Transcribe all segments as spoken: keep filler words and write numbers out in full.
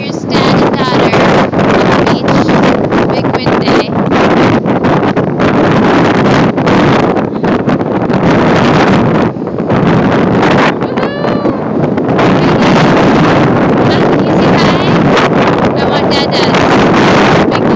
There's dad and daughter on the beach. Big wind day. Not easy ride. I want dad to make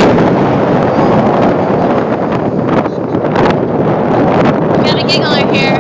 giggler here.